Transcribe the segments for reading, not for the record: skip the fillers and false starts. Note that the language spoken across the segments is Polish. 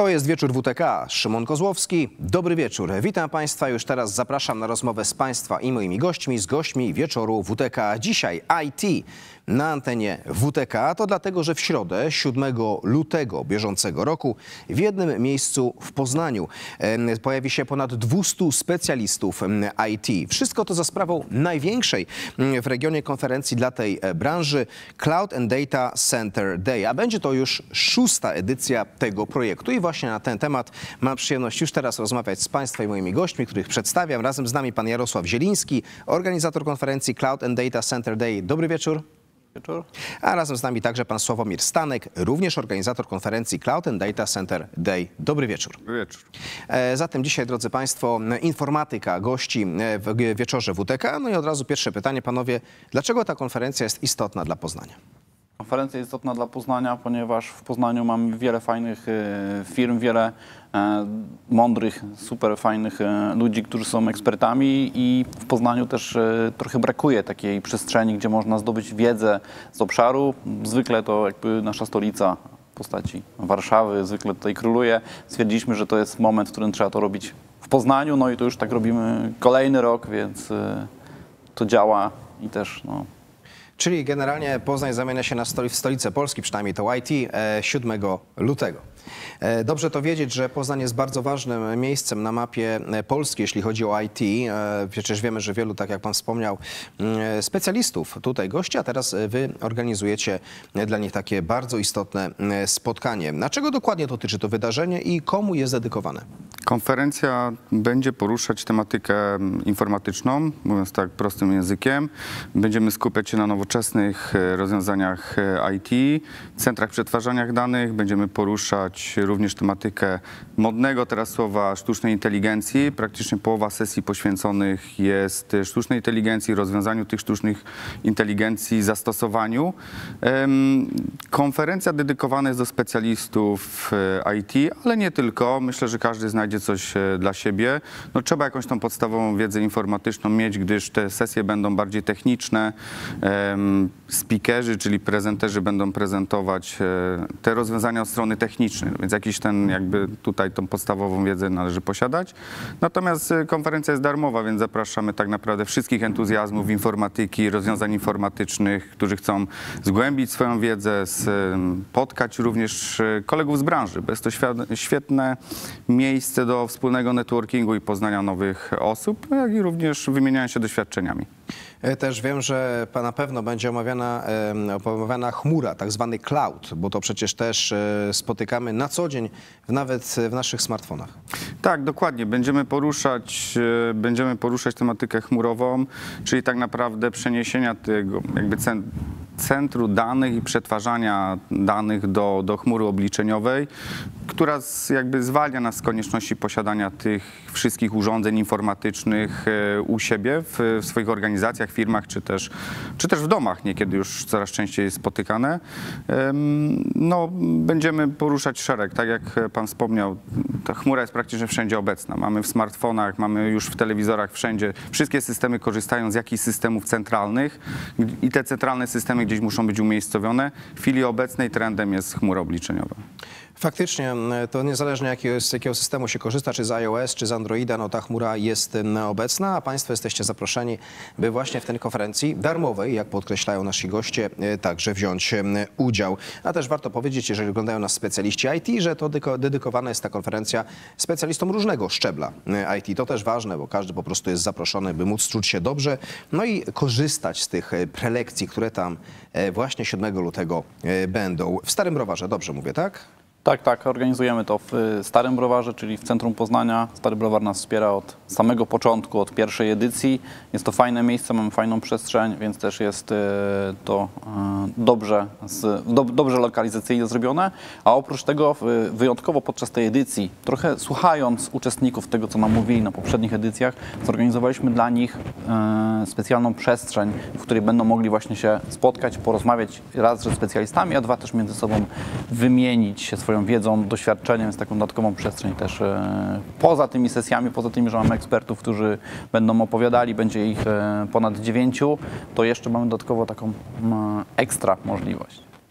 jest Wieczór WTK. Szymon Kozłowski. Dobry wieczór. Witam Państwa. Już teraz zapraszam na rozmowę z Państwa i moimi gośćmi, z gośćmi Wieczoru WTK. Dzisiaj IT na antenie WTK. To dlatego, że w środę, 7 lutego bieżącego roku, w jednym miejscu w Poznaniu pojawi się ponad 200 specjalistów IT. Wszystko to za sprawą największej w regionie konferencji dla tej branży Cloud and Data Center Day. A będzie to już 6. edycja tego projektu. I właśnie na ten temat mam przyjemność już teraz rozmawiać z Państwa i moimi gośćmi, których przedstawiam. Razem z nami pan Jarosław Zieliński, organizator konferencji Cloud and Data Center Day. Dobry wieczór. Wieczór. A razem z nami także pan Sławomir Stanek, również organizator konferencji Cloud and Data Center Day. Dobry wieczór. Dobry wieczór. Zatem dzisiaj, drodzy Państwo, informatyka gości w Wieczorze WTK. No i od razu pierwsze pytanie, panowie. Dlaczego ta konferencja jest istotna dla Poznania? Konferencja jest istotna dla Poznania, ponieważ w Poznaniu mamy wiele fajnych firm, wiele mądrych, super fajnych ludzi, którzy są ekspertami i w Poznaniu też trochę brakuje takiej przestrzeni, gdzie można zdobyć wiedzę z obszaru. Zwykle to jakby nasza stolica w postaci Warszawy zwykle tutaj króluje. Stwierdziliśmy, że to jest moment, w którym trzeba to robić w Poznaniu, no i to już tak robimy kolejny rok, więc to działa i też no. Czyli generalnie Poznań zamienia się w stolicę Polski, przynajmniej to IT, 7 lutego. Dobrze to wiedzieć, że Poznań jest bardzo ważnym miejscem na mapie Polski, jeśli chodzi o IT. Przecież wiemy, że wielu, tak jak pan wspomniał, specjalistów tutaj gości, a teraz wy organizujecie dla nich takie bardzo istotne spotkanie. Na czego dokładnie dotyczy to wydarzenie i komu jest dedykowane? Konferencja będzie poruszać tematykę informatyczną, mówiąc tak prostym językiem. Będziemy skupiać się na nowoczesnych rozwiązaniach IT, centrach przetwarzania danych. Będziemy poruszać również tematykę modnego teraz słowa sztucznej inteligencji. Praktycznie połowa sesji poświęconych jest sztucznej inteligencji, rozwiązaniu tych sztucznych inteligencji, zastosowaniu. Konferencja dedykowana jest do specjalistów IT, ale nie tylko. Myślę, że każdy znajdzie coś dla siebie. No, trzeba jakąś tą podstawową wiedzę informatyczną mieć, gdyż te sesje będą bardziej techniczne. Speakerzy, czyli prezenterzy będą prezentować te rozwiązania od strony technicznej, więc jakiś ten jakby tutaj tą podstawową wiedzę należy posiadać. Natomiast konferencja jest darmowa, więc zapraszamy tak naprawdę wszystkich entuzjazmów informatyki, rozwiązań informatycznych, którzy chcą zgłębić swoją wiedzę, spotkać również kolegów z branży, bo jest to świetne miejsce do wspólnego networkingu i poznania nowych osób, jak i również wymieniania się doświadczeniami. Też wiem, że na pewno będzie omawiana chmura, tak zwany cloud, bo to przecież też spotykamy na co dzień, nawet w naszych smartfonach. Tak, dokładnie. Będziemy poruszać tematykę chmurową, czyli tak naprawdę przeniesienia tego jakby centru danych i przetwarzania danych do chmury obliczeniowej, która jakby zwalnia nas z konieczności posiadania tych wszystkich urządzeń informatycznych u siebie, w swoich organizacjach, firmach, czy też w domach, niekiedy już coraz częściej jest spotykane. No, będziemy poruszać szereg, tak jak pan wspomniał, ta chmura jest praktycznie wszędzie obecna. Mamy w smartfonach, mamy już w telewizorach, wszędzie. Wszystkie systemy korzystają z jakichś systemów centralnych i te centralne systemy gdzieś muszą być umiejscowione. W chwili obecnej trendem jest chmura obliczeniowa. Faktycznie, to niezależnie z jakiego systemu się korzysta, czy z iOS, czy z Androida, no ta chmura jest obecna, a Państwo jesteście zaproszeni, by właśnie w tej konferencji darmowej, jak podkreślają nasi goście, także wziąć udział. A też warto powiedzieć, jeżeli oglądają nas specjaliści IT, że to dedykowana jest ta konferencja specjalistom różnego szczebla IT. To też ważne, bo każdy po prostu jest zaproszony, by móc czuć się dobrze, no i korzystać z tych prelekcji, które tam właśnie 7 lutego będą. W Starym Browarze, dobrze mówię, tak? Tak, tak. Organizujemy to w Starym Browarze, czyli w centrum Poznania. Stary Browar nas wspiera od samego początku, od pierwszej edycji. Jest to fajne miejsce, mamy fajną przestrzeń, więc też jest to dobrze lokalizacyjnie zrobione. A oprócz tego wyjątkowo podczas tej edycji, trochę słuchając uczestników tego, co nam mówili na poprzednich edycjach, zorganizowaliśmy dla nich specjalną przestrzeń, w której będą mogli właśnie się spotkać, porozmawiać raz ze specjalistami, a dwa też między sobą wymienić się swoją wiedzą, doświadczeniem, z taką dodatkową przestrzeń też poza tymi sesjami, poza tym, że mamy ekspertów, którzy będą opowiadali, będzie ich ponad 9, to jeszcze mamy dodatkowo taką ekstra możliwość.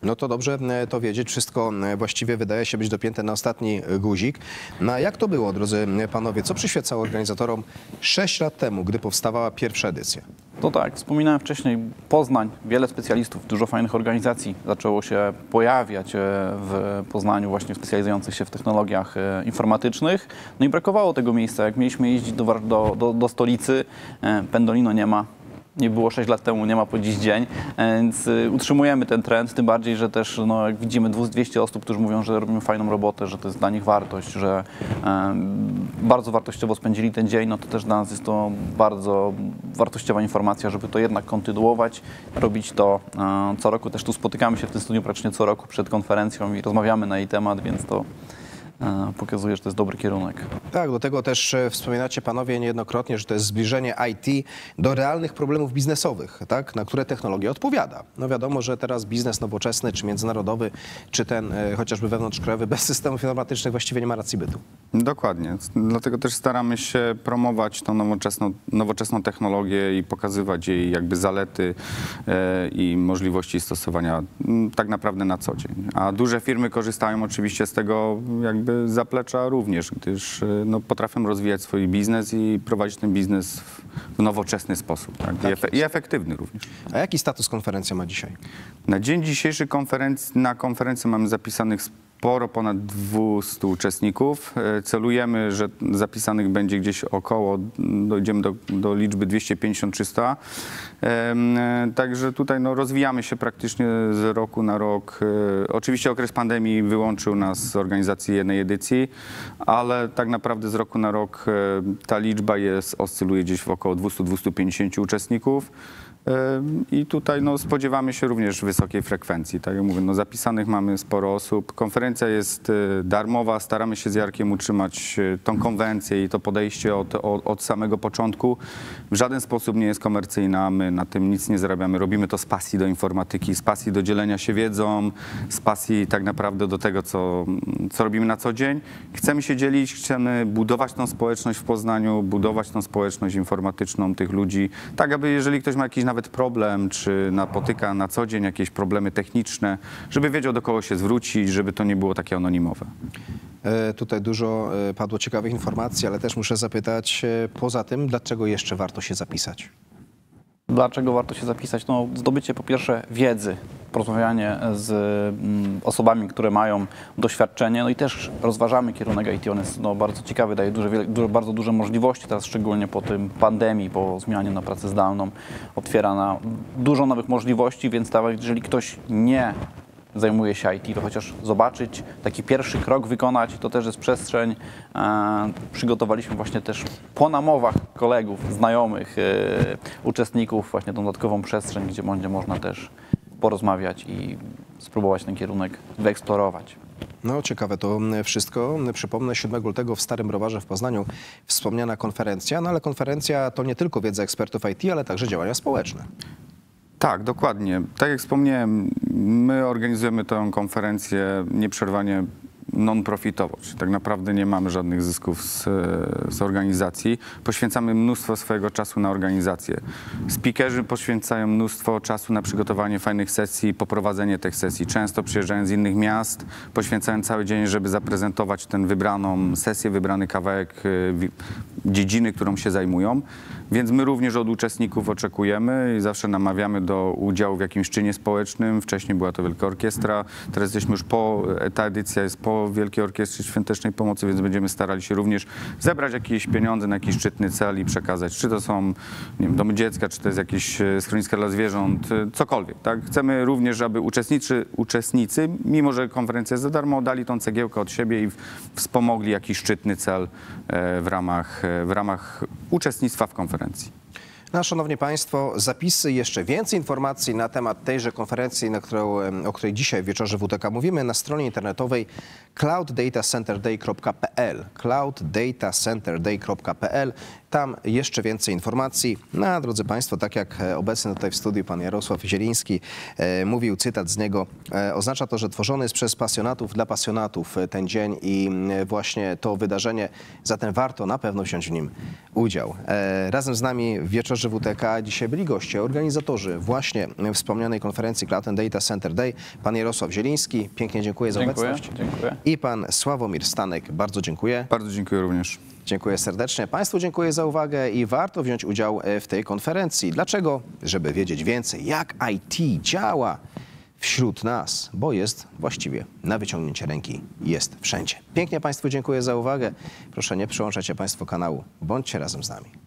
No to dobrze to wiedzieć. Wszystko właściwie wydaje się być dopięte na ostatni guzik. No a jak to było, drodzy panowie? Co przyświecało organizatorom 6 lat temu, gdy powstawała pierwsza edycja? To tak, wspominałem wcześniej, Poznań, wiele specjalistów, dużo fajnych organizacji zaczęło się pojawiać w Poznaniu, właśnie specjalizujących się w technologiach informatycznych. No i brakowało tego miejsca. Jak mieliśmy jeździć do stolicy, Pendolino nie ma. Nie było 6 lat temu, nie ma po dziś dzień, więc utrzymujemy ten trend, tym bardziej, że też no, jak widzimy 200 osób, którzy mówią, że robimy fajną robotę, że to jest dla nich wartość, że bardzo wartościowo spędzili ten dzień, no to też dla nas jest to bardzo wartościowa informacja, żeby to jednak kontynuować, robić to co roku. Też tu spotykamy się w tym studiu praktycznie co roku przed konferencją i rozmawiamy na jej temat, więc to pokazuje, że to jest dobry kierunek. Tak, do tego też wspominacie panowie niejednokrotnie, że to jest zbliżenie IT do realnych problemów biznesowych, tak, na które technologia odpowiada. No wiadomo, że teraz biznes nowoczesny, czy międzynarodowy, czy ten chociażby wewnątrzkrajowy bez systemów informatycznych właściwie nie ma racji bytu. Dokładnie. Dlatego też staramy się promować tą nowoczesną technologię i pokazywać jej jakby zalety i możliwości stosowania tak naprawdę na co dzień. A duże firmy korzystają oczywiście z tego jakby zaplecza również, gdyż no, potrafią rozwijać swój biznes i prowadzić ten biznes w nowoczesny sposób, tak? I efektywny również. A jaki status konferencja ma dzisiaj? Na dzień dzisiejszy na konferencję mamy zapisanych sporo, ponad 200 uczestników. Celujemy, że zapisanych będzie gdzieś około, dojdziemy do liczby 250-300. Także tutaj no, rozwijamy się praktycznie z roku na rok. Oczywiście okres pandemii wyłączył nas z organizacji jednej edycji, ale tak naprawdę z roku na rok ta liczba oscyluje gdzieś w około 200-250 uczestników. I tutaj no, spodziewamy się również wysokiej frekwencji. Tak jak mówię, no, zapisanych mamy sporo osób. Konferencja jest darmowa. Staramy się z Jarkiem utrzymać tą konwencję i to podejście od samego początku. W żaden sposób nie jest komercyjna. My na tym nic nie zarabiamy. Robimy to z pasji do informatyki, z pasji do dzielenia się wiedzą, z pasji tak naprawdę do tego, co robimy na co dzień. Chcemy się dzielić, chcemy budować tą społeczność w Poznaniu, budować tą społeczność informatyczną tych ludzi, tak aby jeżeli ktoś ma jakiś nawet problem, czy napotyka na co dzień jakieś problemy techniczne, żeby wiedział, do kogo się zwrócić, żeby to nie było takie anonimowe. Tutaj dużo padło ciekawych informacji, ale też muszę zapytać, poza tym, dlaczego jeszcze warto się zapisać? Dlaczego warto się zapisać? No, zdobycie po pierwsze wiedzy, porozmawianie z osobami, które mają doświadczenie, no i też rozważamy kierunek IT. On jest no, bardzo ciekawy, daje bardzo duże możliwości, teraz szczególnie po tym pandemii, po zmianie na pracę zdalną, otwiera na dużo nowych możliwości, więc jeżeli ktoś nie zajmuje się IT, to chociaż zobaczyć, taki pierwszy krok wykonać, to też jest przestrzeń. Przygotowaliśmy właśnie też po namowach kolegów, znajomych, uczestników właśnie tą dodatkową przestrzeń, gdzie będzie można też porozmawiać i spróbować ten kierunek wyeksplorować. No ciekawe to wszystko. Przypomnę, 7 lutego w Starym Browarze w Poznaniu wspomniana konferencja, no ale konferencja to nie tylko wiedza ekspertów IT, ale także działania społeczne. Tak, dokładnie. Tak jak wspomniałem, my organizujemy tę konferencję nieprzerwanie non-profitowo, czyli tak naprawdę nie mamy żadnych zysków z organizacji. Poświęcamy mnóstwo swojego czasu na organizację. Speakerzy poświęcają mnóstwo czasu na przygotowanie fajnych sesji, poprowadzenie tych sesji. Często przyjeżdżają z innych miast, poświęcają cały dzień, żeby zaprezentować tę wybraną sesję, wybrany kawałek dziedziny, którą się zajmują. Więc my również od uczestników oczekujemy i zawsze namawiamy do udziału w jakimś czynie społecznym. Wcześniej była to Wielka Orkiestra, teraz jesteśmy już ta edycja jest po Wielkiej Orkiestrze Świątecznej Pomocy, więc będziemy starali się również zebrać jakieś pieniądze na jakiś szczytny cel i przekazać. Czy to są, nie wiem, domy dziecka, czy to jest jakieś schroniska dla zwierząt, cokolwiek. Tak? Chcemy również, aby uczestnicy, mimo że konferencja jest za darmo, dali tą cegiełkę od siebie i wspomogli jakiś szczytny cel w ramach uczestnictwa w konferencji. No, szanowni państwo, zapisy, jeszcze więcej informacji na temat tejże konferencji, o której dzisiaj w wieczorze WTK mówimy, na stronie internetowej clouddatacenterday.pl. clouddatacenterday.pl. Tam jeszcze więcej informacji. No a drodzy Państwo, tak jak obecny tutaj w studiu pan Jarosław Zieliński mówił, cytat z niego, oznacza to, że tworzony jest przez pasjonatów dla pasjonatów ten dzień i właśnie to wydarzenie, zatem warto na pewno wziąć w nim udział. Razem z nami w wieczorze WTK dzisiaj byli goście, organizatorzy właśnie wspomnianej konferencji Cloud and Data Center Day, pan Jarosław Zieliński, pięknie dziękuję za obecność. Dziękuję. I pan Sławomir Stanek, bardzo dziękuję. Bardzo dziękuję również. Dziękuję serdecznie. Państwu dziękuję za uwagę i warto wziąć udział w tej konferencji. Dlaczego? Żeby wiedzieć więcej, jak IT działa wśród nas, bo jest właściwie na wyciągnięcie ręki, jest wszędzie. Pięknie Państwu dziękuję za uwagę. Proszę nie przełączać się Państwo kanału. Bądźcie razem z nami.